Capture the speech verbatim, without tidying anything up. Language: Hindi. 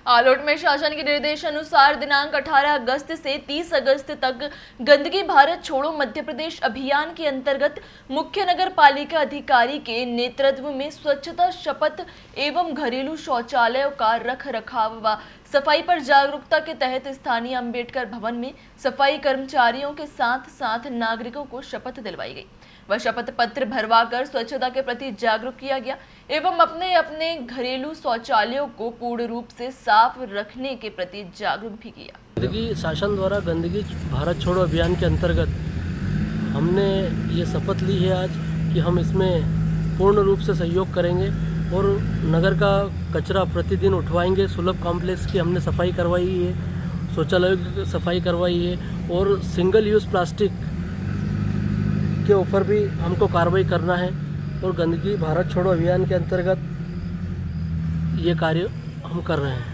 आलोट में शासन के निर्देशानुसार दिनांक अठारह अगस्त से तीस अगस्त तक गंदगी भारत छोड़ो मध्य प्रदेश अभियान के अंतर्गत मुख्य नगर पालिका अधिकारी के नेतृत्व में स्वच्छता शपथ एवं घरेलू शौचालयों का रख रखाव व सफाई पर जागरूकता के तहत स्थानीय अंबेडकर भवन में सफाई कर्मचारियों के साथ साथ नागरिकों को शपथ दिलवाई गई व शपथ पत्र भरवाकर स्वच्छता के प्रति जागरूक किया गया एवं अपने अपने घरेलू शौचालयों को पूर्ण रूप से साफ रखने के प्रति जागरूक भी किया। गंदगी शासन द्वारा गंदगी भारत छोड़ो अभियान के अंतर्गत हमने ये शपथ ली है आज कि हम इसमें पूर्ण रूप से सहयोग करेंगे और नगर का कचरा प्रतिदिन उठवाएंगे। सुलभ कॉम्प्लेक्स की हमने सफाई करवाई है, शौचालयों की सफाई करवाई है और सिंगल यूज़ प्लास्टिक के ऊपर भी हमको कार्रवाई करना है और गंदगी भारत छोड़ो अभियान के अंतर्गत ये कार्य हम कर रहे हैं।